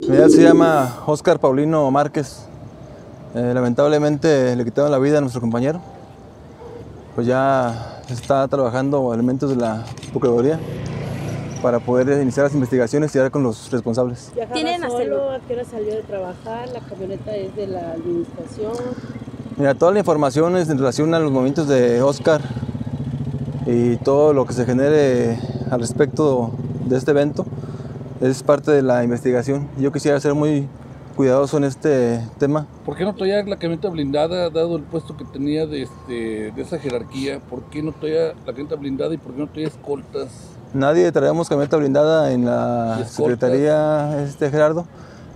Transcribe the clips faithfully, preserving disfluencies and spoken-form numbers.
Él se llama Óscar Paulino Márquez. Eh, lamentablemente le quitaron la vida a nuestro compañero. Pues ya está trabajando elementos de la Procuraduría para poder iniciar las investigaciones y dar con los responsables. ¿Viajaba solo? ¿A qué hora salió de trabajar? ¿La camioneta es de la administración? Mira, toda la información es en relación a los movimientos de Óscar y todo lo que se genere al respecto de este evento es parte de la investigación. Yo quisiera ser muy cuidadoso en este tema. ¿Por qué no traía la camioneta blindada, dado el puesto que tenía de, este, de esa jerarquía? ¿Por qué no traía la camioneta blindada y por qué no traía escoltas? Nadie traemos camioneta blindada en la Secretaría, este, Gerardo.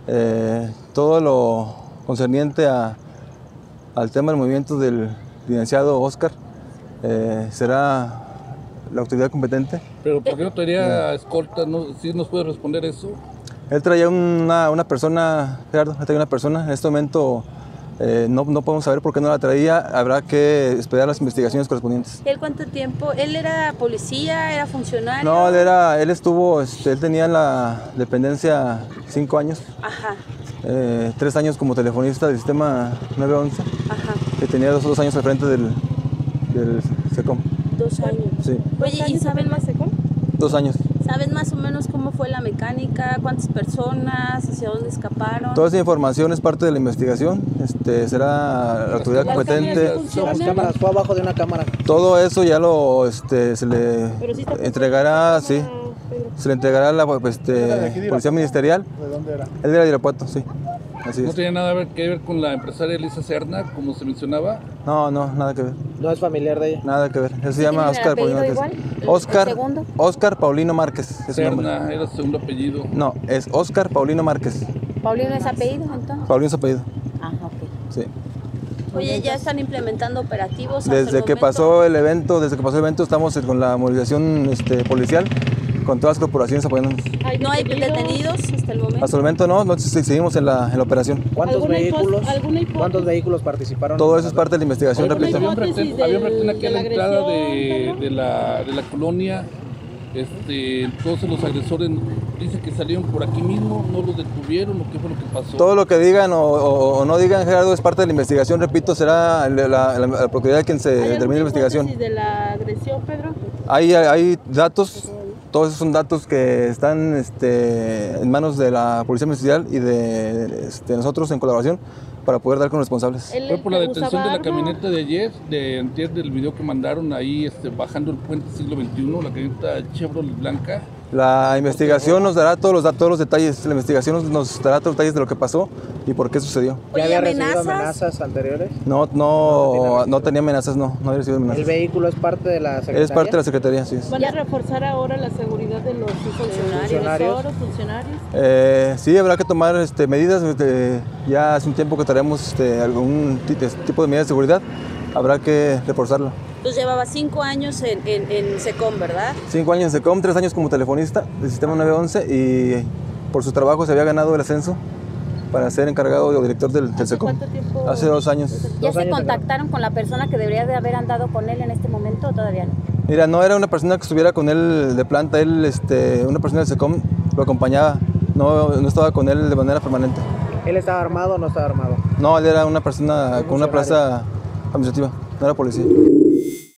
Eh, todo lo concerniente a, al tema del movimiento del licenciado Óscar eh, será la autoridad competente. ¿Pero por qué no traía escolta? ¿No? ¿Sí nos puede responder eso? Él traía una, una persona, Gerardo, él traía una persona. En este momento eh, no, no podemos saber por qué no la traía. Habrá que esperar las investigaciones correspondientes. ¿Él cuánto tiempo? ¿Él era policía? ¿Era funcionario? No, él era, él estuvo, este, él tenía en la dependencia cinco años. Ajá. Eh, tres años como telefonista del sistema nueve once. Ajá. Que tenía dos, dos años al frente del, del SECOM. Dos años. Sí. Oye, ¿y saben más SECOM? Dos años. ¿Saben más o menos cómo fue la mecánica? ¿Cuántas personas? ¿Hacia dónde escaparon? Toda esa información es parte de la investigación. Este, será la autoridad competente. Las cámaras, fue abajo de una cámara. Todo eso ya lo este, se le sí entregará, sí, se le entregará a la este, Policía Ministerial. ¿De dónde era? Él era de Irapuato, sí. Así ¿No es. tenía nada que ver con la empresaria Elisa Serna, como se mencionaba? No, no, nada que ver. No es familiar de ella. Nada que ver. Él se llama Óscar Paulino Márquez. Óscar, Óscar Paulino Márquez. Es su nombre. Serna era su segundo apellido. No, es Óscar Paulino Márquez. ¿Paulino es apellido entonces? Paulino es apellido. Ah, ok. Sí. Oye, ¿ya están implementando operativos? hasta Desde el que momento? pasó el evento, desde que pasó el evento estamos con la movilización este, policial, con todas las corporaciones apoyándonos. ¿No hay detenidos hasta el momento? Hasta el momento no, no seguimos en la, en la operación. ¿Cuántos vehículos, ¿Cuántos vehículos participaron? Todo eso es parte de la investigación, repito. Había un retén, había un retén aquí a la entrada de, de, la, de la colonia. Este, entonces los agresores dicen que salieron por aquí mismo, no los detuvieron, o qué fue lo que pasó. Todo lo que digan o, o, o no digan, Gerardo, es parte de la investigación, repito, será la, la, la, la Procuraduría quien se determine la investigación. ¿De la agresión, Pedro? Hay, hay datos, todos esos son datos que están este, en manos de la Policía Ministerial y de este, nosotros en colaboración para poder dar con los responsables. Fue por la detención de la camioneta de ayer, de antier, del video que mandaron ahí este, bajando el puente siglo veintiuno, la camioneta Chevrolet blanca. La investigación nos dará todos los, todos los detalles, la investigación nos dará todos los detalles de lo que pasó y por qué sucedió. ¿Ya había recibido ¿amenazas? amenazas anteriores? No, no, no tenía amenazas, no, no había recibido amenazas. ¿El vehículo es parte de la Secretaría? Es parte de la Secretaría, sí es. ¿Van a reforzar ahora la seguridad de los funcionarios? funcionarios? ¿Funcionarios? funcionarios? Eh, sí, habrá que tomar este, medidas. Este, ya hace un tiempo que traemos este, algún tipo de medidas de seguridad. Habrá que reforzarlo. Entonces llevaba cinco años en, en, en SECOM, ¿verdad? Cinco años en SECOM, tres años como telefonista del sistema nueve once y por su trabajo se había ganado el ascenso para ser encargado o director del, del SECOM. ¿Cuánto tiempo? Hace dos años. ¿Ya Dos se años de contactaron con la persona que debería de haber andado con él en este momento o todavía no? Mira, no era una persona que estuviera con él de planta, él, este, una persona del SECOM lo acompañaba, no, no estaba con él de manera permanente. ¿Él estaba armado o no estaba armado? No, él era una persona con una plaza administrativa, no era policía.